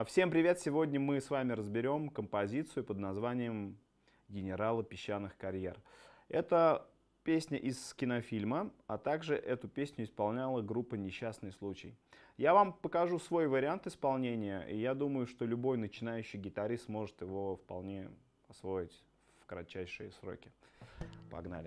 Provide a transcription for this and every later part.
Всем привет! Сегодня мы с вами разберем композицию под названием «Генералы песчаных карьер». Это песня из кинофильма, а также эту песню исполняла группа «Несчастный случай». Я вам покажу свой вариант исполнения, и я думаю, что любой начинающий гитарист сможет его вполне освоить в кратчайшие сроки. Погнали!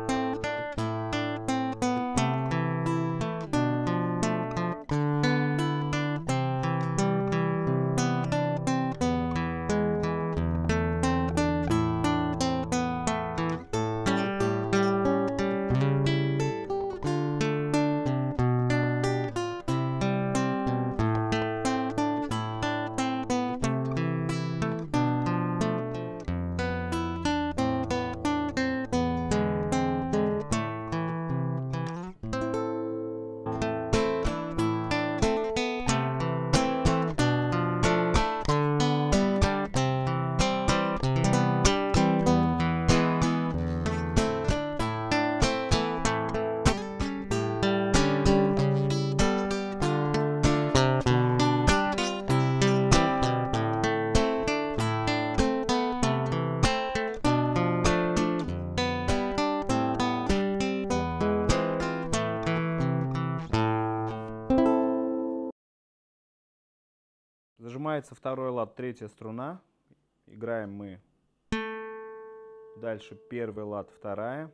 Зажимается второй лад, третья струна. Играем мы дальше первый лад, вторая.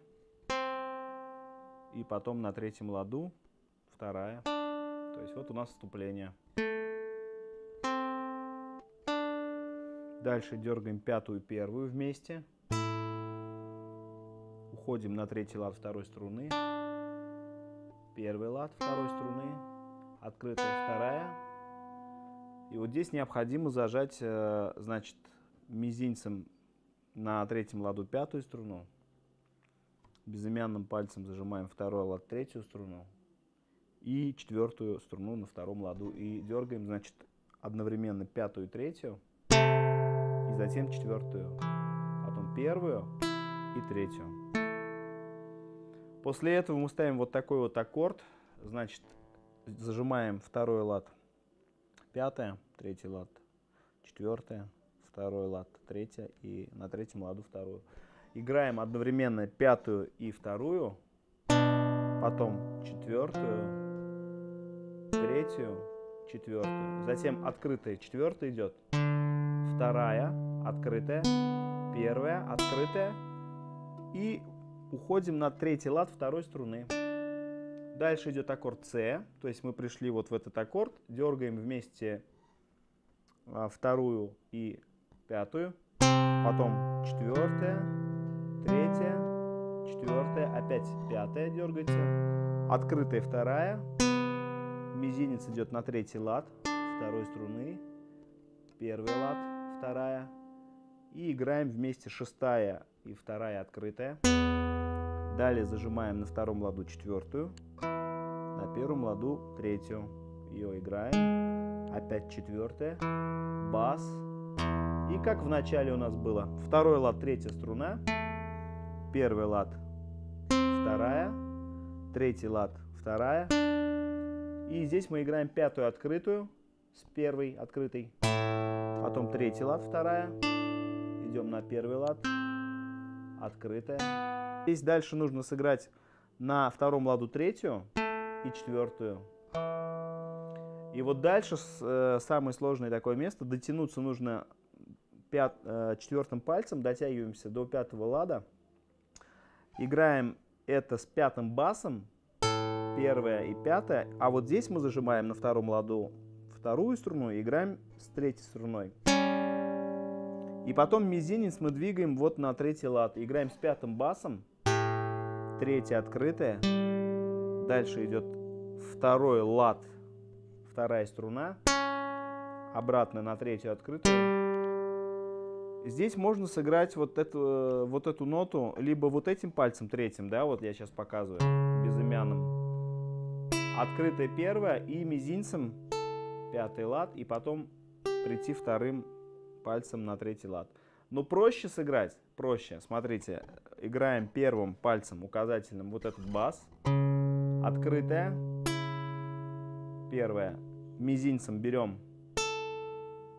И потом на третьем ладу вторая. То есть вот у нас вступление. Дальше дергаем пятую, первую вместе. Уходим на третий лад второй струны. Первый лад второй струны. Открытая вторая. И вот здесь необходимо зажать, значит, мизинцем на третьем ладу пятую струну. Безымянным пальцем зажимаем второй лад, третью струну. И четвертую струну на втором ладу. И дергаем, значит, одновременно пятую, третью. И затем четвертую. Потом первую и третью. После этого мы ставим вот такой вот аккорд. Значит, зажимаем второй лад. Пятая, третий лад, четвертая, второй лад, третья и на третьем ладу вторую. Играем одновременно пятую и вторую, потом четвертую, третью, четвертую. Затем открытая четвертая идет, вторая, открытая, первая, открытая. И уходим на третий лад второй струны. Дальше идет аккорд С, то есть мы пришли вот в этот аккорд, дергаем вместе вторую и пятую, потом четвертая, третья, четвертая, опять пятая дергается, открытая вторая, мизинец идет на третий лад второй струны, первый лад, вторая, и играем вместе шестая и вторая открытая. Далее зажимаем на втором ладу четвертую, на первом ладу третью. Ее играем. Опять четвертая, бас. И как в начале у нас было. Второй лад, третья струна. Первый лад, вторая. Третий лад, вторая. И здесь мы играем пятую открытую с первой открытой. Потом третий лад, вторая. Идем на первый лад. Открытая. Здесь дальше нужно сыграть на втором ладу третью и четвертую. И вот дальше самое сложное такое место. Дотянуться нужно четвертым пальцем, дотягиваемся до пятого лада. Играем это с пятым басом, первая и пятая. А вот здесь мы зажимаем на втором ладу вторую струну и играем с третьей струной. И потом мизинец мы двигаем вот на третий лад. Играем с пятым басом. Третья открытая. Дальше идет второй лад, вторая струна. Обратно на третью открытую. Здесь можно сыграть вот эту ноту либо вот этим пальцем третьим, да, вот я сейчас показываю, безымянным. Открытая первая и мизинцем пятый лад. И потом прийти вторым пальцем на третий лад. Но проще сыграть, проще. Смотрите, играем первым пальцем указательным вот этот бас. Открытая. Первая. Мизинцем берем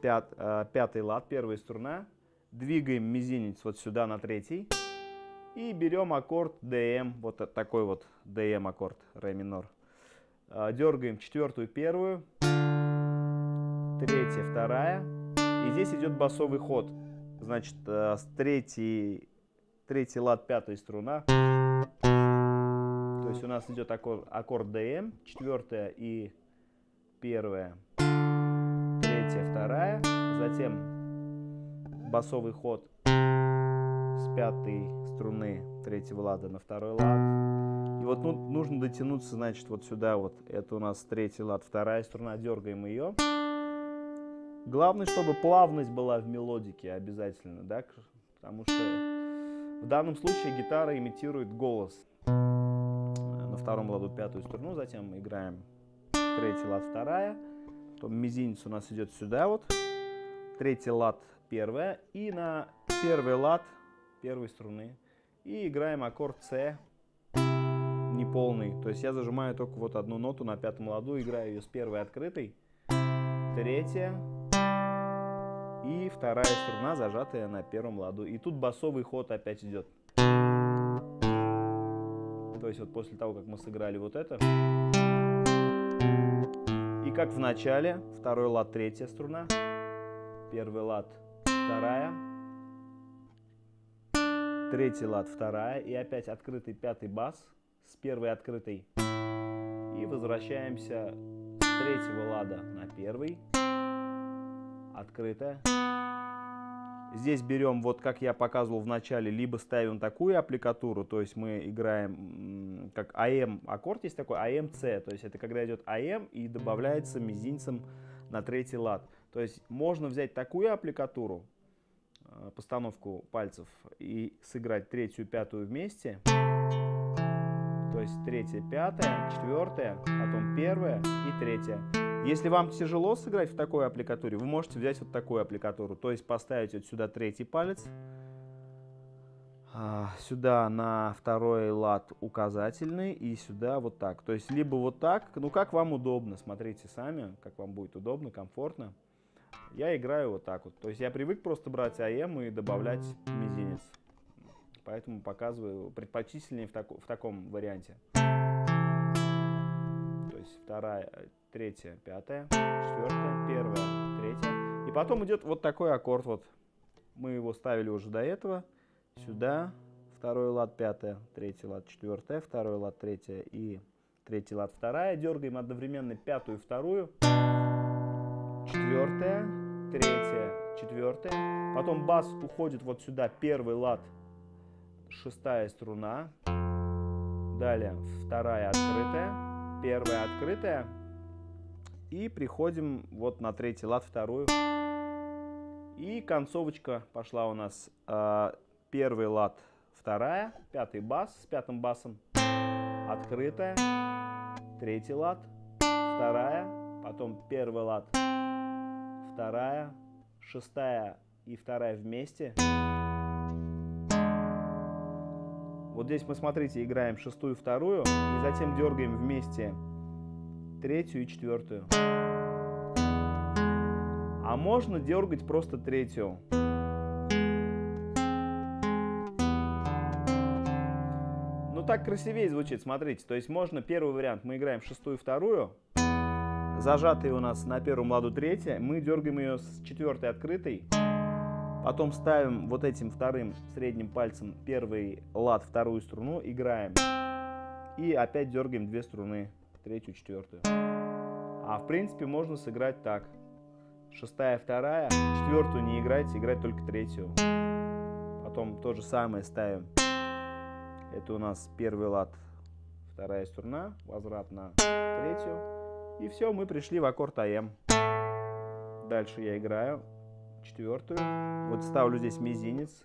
пятый лад, первая струна. Двигаем мизинец вот сюда на третий. И берем аккорд ДМ, вот такой вот ДМ аккорд, ре минор. Дергаем четвертую, первую, третья, вторая. И здесь идет басовый ход. Значит, с третий лад, пятая струна. То есть у нас идет аккорд ДМ, четвертая и первая, третья, вторая. Затем басовый ход с пятой струны третьего лада на второй лад. И вот нужно дотянуться, значит, вот сюда вот. Это у нас третий лад, вторая струна. Дергаем ее. Главное, чтобы плавность была в мелодике обязательно, да? Потому что в данном случае гитара имитирует голос. На втором ладу пятую струну, затем мы играем третий лад, вторая. Потом мизинец у нас идет сюда вот. Третий лад, первая. И на первый лад первой струны. И играем аккорд С неполный. То есть я зажимаю только вот одну ноту на пятом ладу, играю ее с первой открытой. Третья. И вторая струна, зажатая на первом ладу. И тут басовый ход опять идет. То есть вот после того, как мы сыграли вот это. И как в начале, второй лад, третья струна. Первый лад, вторая. Третий лад, вторая. И опять открытый пятый бас с первой открытой. И возвращаемся с третьего лада на первый. Открытая. Здесь берем, вот как я показывал в начале, либо ставим такую аппликатуру, то есть мы играем как АМ, аккорд есть такой, АМ-С, то есть это когда идет АМ и добавляется мизинцем на третий лад. То есть можно взять такую аппликатуру, постановку пальцев, и сыграть третью, пятую вместе. То есть третья, пятая, четвертая, потом первая и третья. Если вам тяжело сыграть в такой аппликатуре, вы можете взять вот такую аппликатуру. То есть поставить вот сюда третий палец, сюда на второй лад указательный и сюда вот так. То есть либо вот так, ну как вам удобно, смотрите сами, как вам будет удобно, комфортно. Я играю вот так вот. То есть я привык просто брать АМ и добавлять мизинец. Поэтому показываю предпочтительнее в таком варианте. То есть вторая, третья, пятая, четвертая, первая, третья. И потом идет вот такой аккорд. Вот. Мы его ставили уже до этого. Сюда второй лад, пятая, третий лад, четвертая, второй лад, третья и третий лад, вторая. Дергаем одновременно пятую, вторую, четвертая, третья, четвертая. Потом бас уходит вот сюда, первый лад, шестая струна. Далее вторая открытая, первая открытая. И приходим вот на третий лад, вторую. И концовочка пошла у нас. Первый лад, вторая, пятый бас с пятым басом. Открытая, третий лад, вторая, потом первый лад, вторая, шестая и вторая вместе. Вот здесь мы, смотрите, играем шестую, вторую, и затем дергаем вместе третью и четвертую. А можно дергать просто третью. Ну так красивее звучит, смотрите. То есть можно первый вариант, мы играем шестую, вторую, зажатая у нас на первом ладу третья, мы дергаем ее с четвертой открытой. Потом ставим вот этим вторым средним пальцем первый лад, вторую струну, играем. И опять дергаем две струны, третью, четвертую. А в принципе можно сыграть так. Шестая, вторая, четвертую не играйте, играть только третью. Потом то же самое ставим. Это у нас первый лад, вторая струна, возврат на третью. И все, мы пришли в аккорд АМ. Дальше я играю четвертую. Вот ставлю здесь мизинец.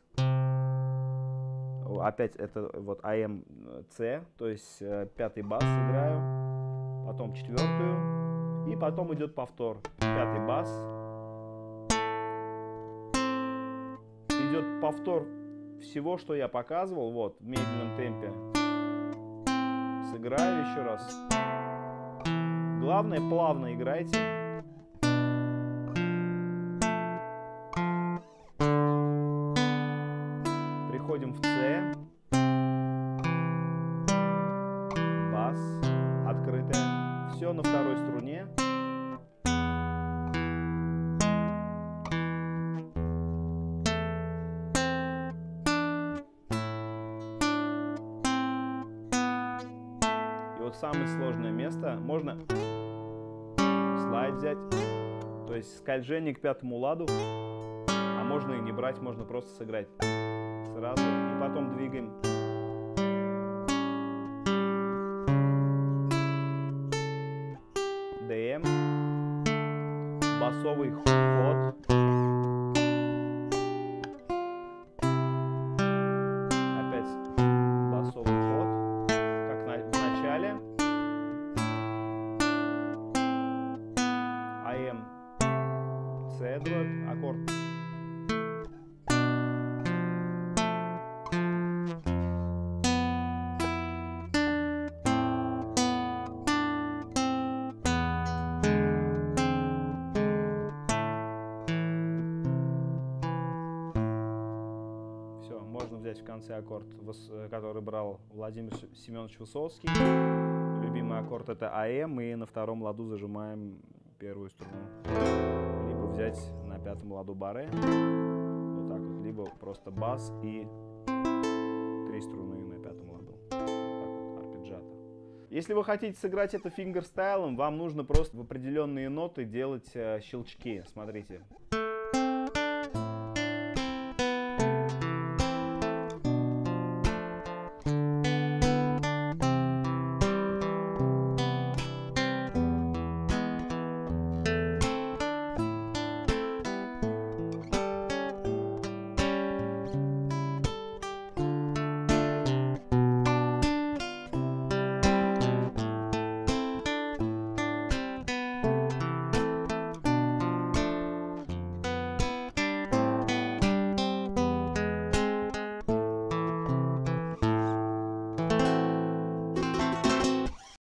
Опять это вот АМ С, то есть пятый бас играю. Потом четвертую. И потом идет повтор. Пятый бас. Идет повтор всего, что я показывал. Вот, в медленном темпе. Сыграю еще раз. Главное, плавно играйте. переходим в С. Бас. Открытая. Все на второй струне. И вот самое сложное место. Можно слайд взять. То есть скольжение к пятому ладу. А можно и не брать, можно просто сыграть сразу. И потом двигаем. ДМ. Басовый ход. Опять басовый ход. Как в начале. АМ. С2 аккорд. Все, можно взять в конце аккорд, который брал Владимир Семенович Высоцкий. Любимый аккорд это АМ, и на втором ладу зажимаем первую струну. Либо взять на пятом ладу баре, вот так вот, либо просто бас и 3 струны на пятом ладу. Вот так вот, арпеджиато. Если вы хотите сыграть это фингерстайлом, вам нужно просто в определенные ноты делать щелчки. Смотрите.